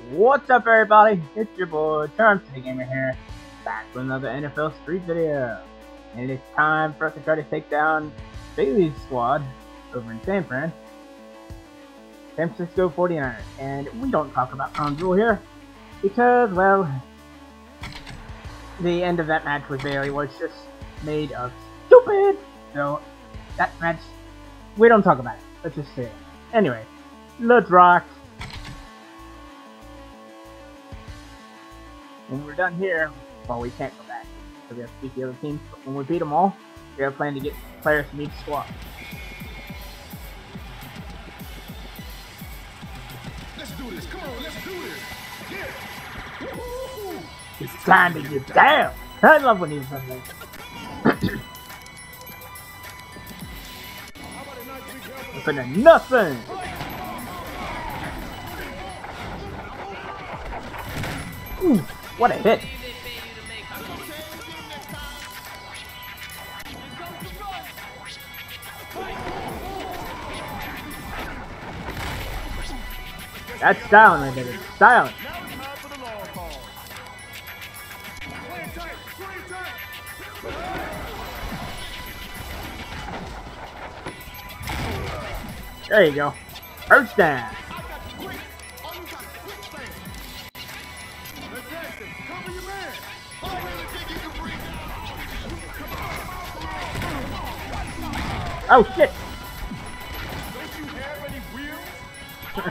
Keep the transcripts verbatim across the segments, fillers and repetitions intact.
What's up, everybody? It's your boy, Charm City Gamer here, back with another N F L Street video. And it's time for us to try to take down Bayley's squad over in San Fran. San Francisco forty-niners. And we don't talk about Crown Jewel here, because, well, the end of that match with Bayley was just made of stupid. So, that match, we don't talk about it. Let's just say it. Anyway, let's rock. When we're done here, well, we can't go back, so we have to beat the other teams. But when we beat them all, we have a plan to get players from each squad. Let's do this. Come on, let's do this. Yeah. Woo-hoo. It's time to get down. I love when he's done that. Open to nothing. Ooh. What a hit! That's styling right there. Styling. There you go. First down. Oh shit! Don't you have any wheels?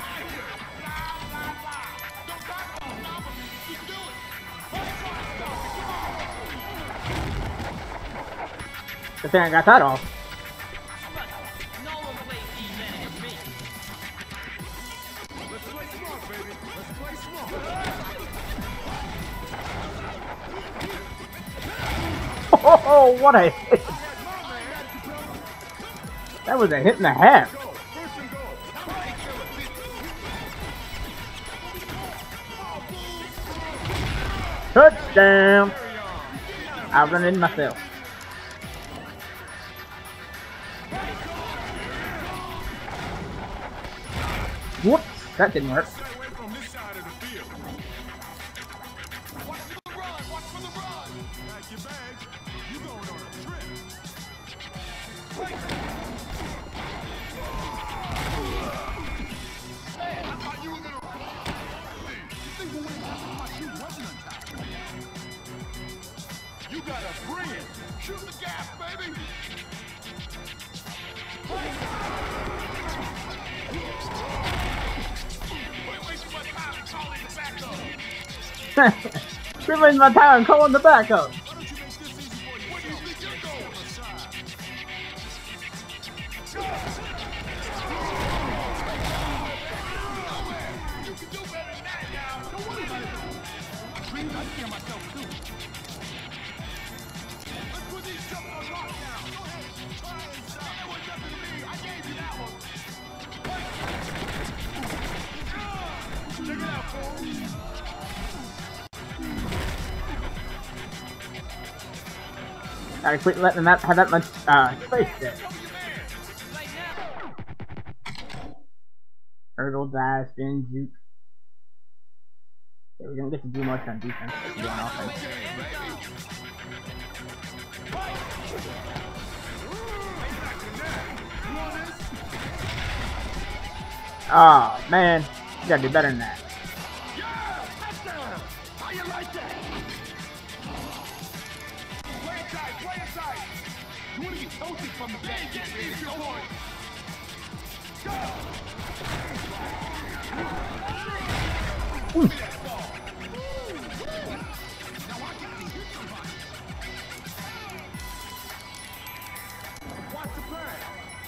Good thing I got that off. Let's play smart, baby. Let's play smart. Oh, what a hit! That was a hit and a half. Touchdown! I run in myself. Whoops, that didn't work. You gotta bring it. Shoot the gas, baby. Quit wasting my time calling the backup. I quit letting them have that much uh, space there. Hurdle, dive, spin, juke. Yeah, we don't get to do much on defense, but we do on offense. Oh man, you gotta do better than that. From the back, get me your point. Ooh. Watch the play.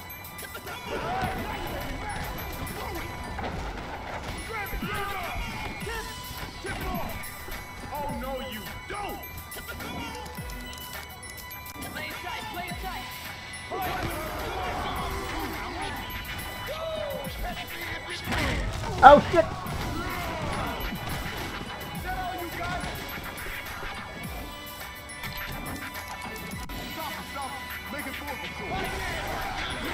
Grab it, grab it. Tip, tip off. Oh no, you don't. Play it tight, play it tight. Oh shit! Make it four.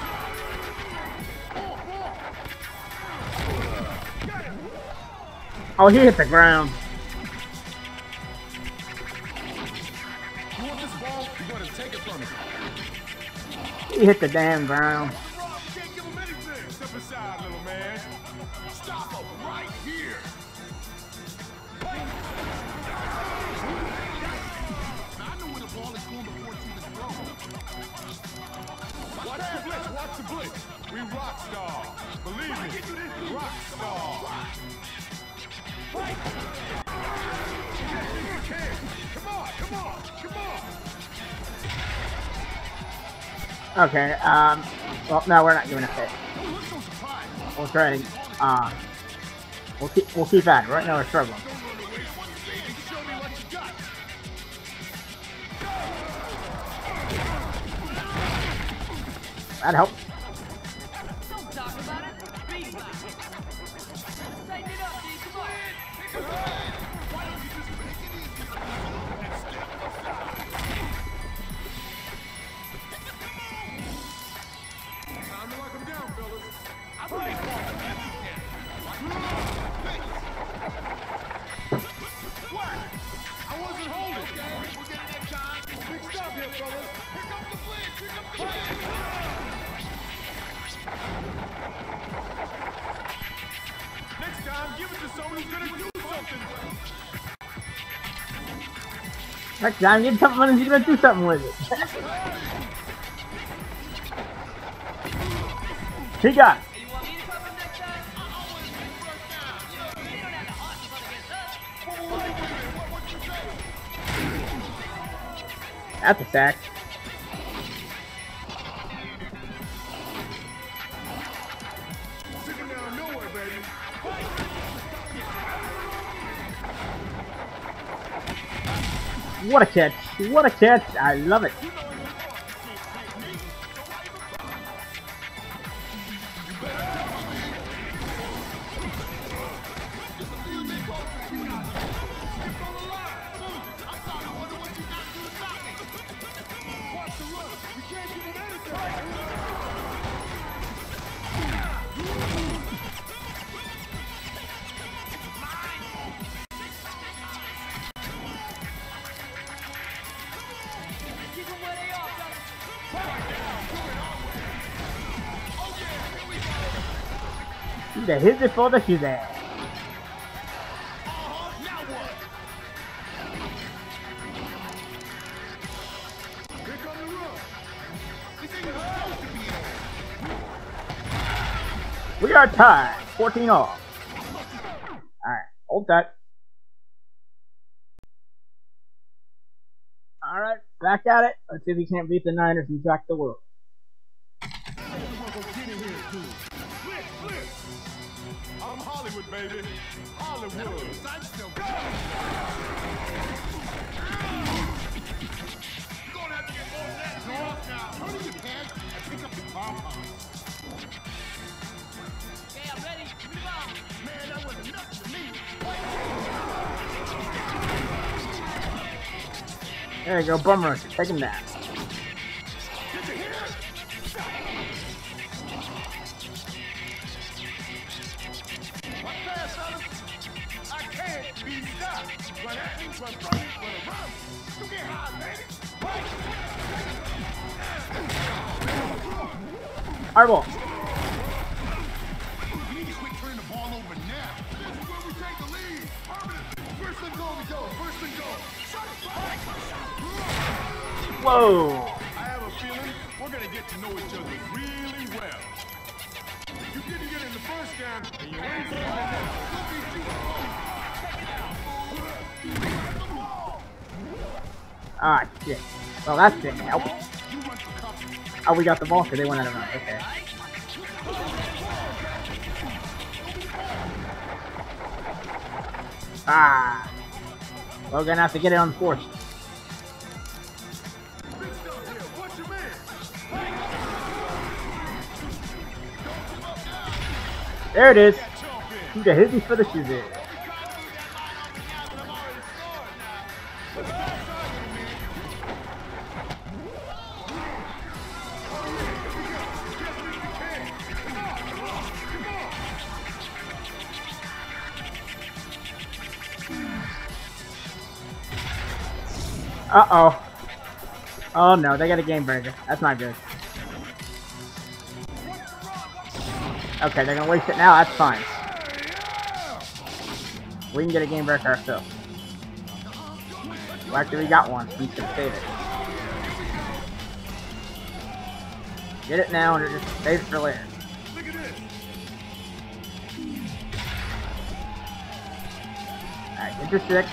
Got it. Oh, he hit the ground. You want this ball? You're gonna take it from me. He hit the damn ground. Can't give him anything. Step aside, little man. Stop him right here. I know where the ball is going before it's even thrown. Watch the blitz. Watch the blitz. We rock star. Believe me, rock star. Come on, come on, come on. Okay, um, well, no, we're not giving a hit. Don't look so surprised. We'll try to, uh, we'll keep, we'll keep at it. Right now we're struggling. Don't run away, baby. Show me what you got. That helps. Don't talk about it. Be about it. Tighten it up, D. Come on. Why don't you just make it easy and step aside? Time to lock him down, fellas. I'm ready for him. What? I wasn't holding. We'll get it next time. Big stop here, fellas. Pick up the blitz. Pick up the blitz. Next time, give it to someone who's gonna do something. Next time, get something and he's gonna do something with it. He got it. Hey, you want me to cover him next time? I always bring first down. You know, you don't have to hustle against us. Whoa, whoa, wait, wait, wait. What, what you say? That's a sack. Sitting down nowhere, baby. What a catch. What a catch. I love it. Keep them where they are, fellas. He hit it for the shoe there. Here come the run. This ain't supposed to be over. We are tied. fourteen all. Alright, hold tight. Alright, back at it. Let's see if we can't beat the Niners and track the world. I'm Hollywood, baby. Hollywood. Go! You're gonna have to get more than that. North now. Turn in your pants and pick up your pom-poms. Okay, I'm ready. Move on. Man, that wasn't nothing to me. There you go, bum rush. Take him down. Did you hear it? What fast, fellas? I can't be stopped. Run at me, run from me, run around me. You get high, baby. Airball. You need to quit turning the ball over now. This is where we take the lead. Permanently. First and goal, we go. First and goal. Whoa. I have a feeling we're going to get to know each other really well. You didn't get in the first down, and you ain't getting it now. We'll beat you up. Ah, shit. Well, that didn't help. You run for cover. Oh, we got the ball because they went out of round. Okay. Ah. Well, we're gonna have to get it on the fourth. Big stuff here. What's your man? There it is. That chump in. He hit me for the shoe there. Uh-oh. Oh no, they got a game breaker. That's not good. Okay, they're gonna waste it now. That's fine. We can get a game breaker ourselves. Well, actually, we got one. We can save it. Get it now, and it just saves it for later. Alright, get your six.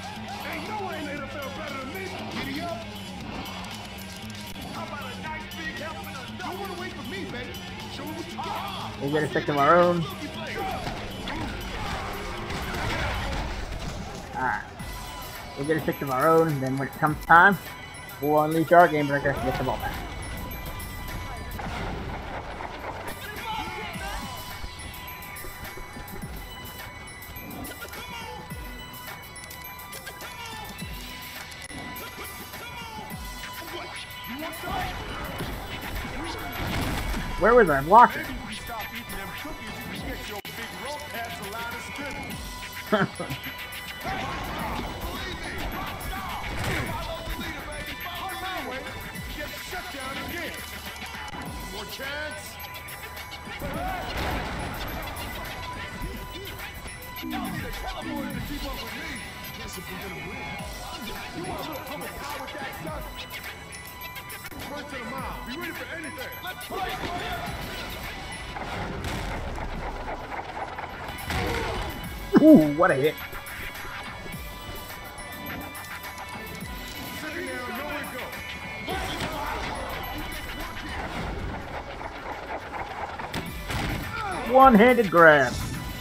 We'll get a six of our own. Alright. We'll get a six of our own, and then when it comes time, we'll unleash our game breaker and get the ball back. Where was our blocker? Be ready for anything. Let's play. Ooh, what a hit. One-handed grab.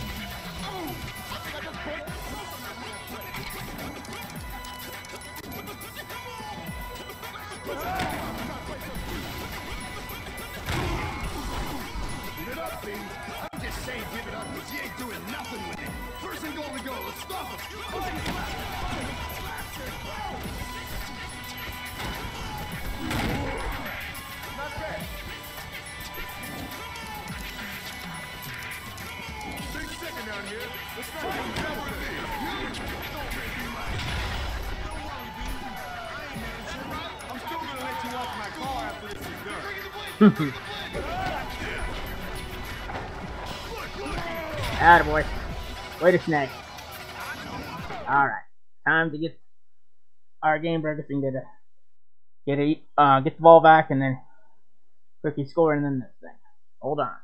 Attaboy. Way to snag. Alright. Time to get our game breaker thing to get a uh get the ball back and then quickly score and then this thing. Hold on.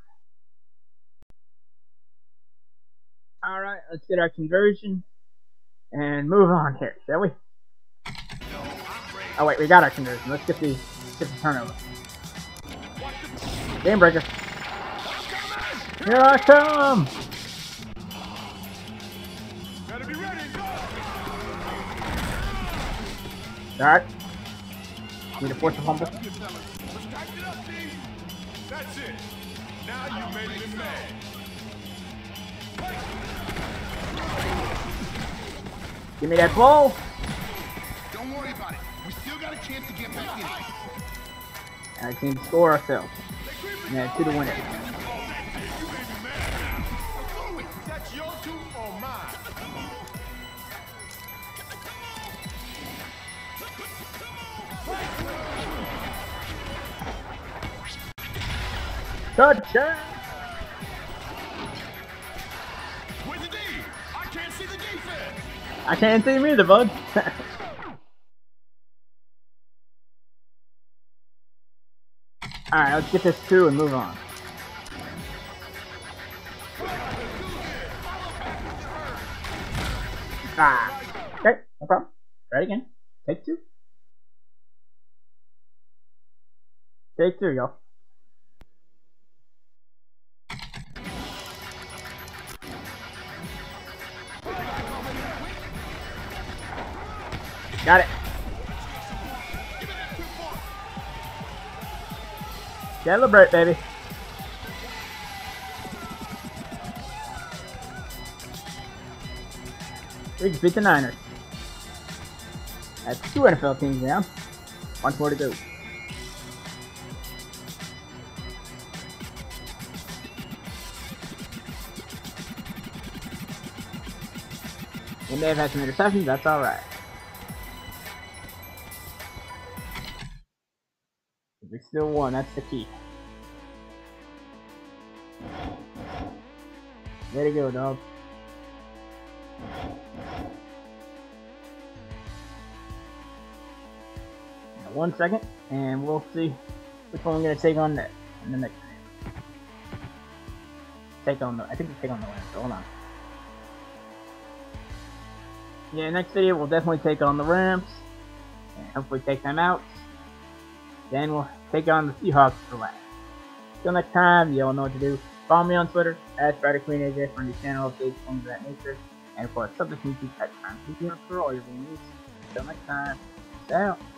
Alright, let's get our conversion and move on here, shall we? Oh wait, we got our conversion. Let's get the get the turnover. Game breaker. Here I come! Better be ready. Alright. Need to force a fumble. That's it. Now you made him mad. Give me that ball. Don't worry about it. We still got a chance to get back in. I can score ourselves. Yeah, two to win it. That's your two or mine. Touchdown! Where's the D? I can't see the defense. I can't see him either, bud. Alright, let's get this two and move on. Ah. Okay, no problem. Try it again. Take two. Take two, y'all. Got it. Celebrate, baby. We can beat the Niners. That's two N F L teams now. One more to go. We may have had some interceptions, that's alright. still one. That's the key. Way to go, dog. Now, one second, and we'll see which one we're gonna take on next in the next video. Take on the. I think we take on the ramp. So hold on. Yeah, next video we'll definitely take on the ramps, and hopefully take them out. Then we'll take on the Seahawks for last. Till next time, you all know what to do. Follow me on Twitter, at Friday Queen A J for new channel updates, things of that nature. And of course, subject to YouTube, type time, for all your news. Till next time, peace out.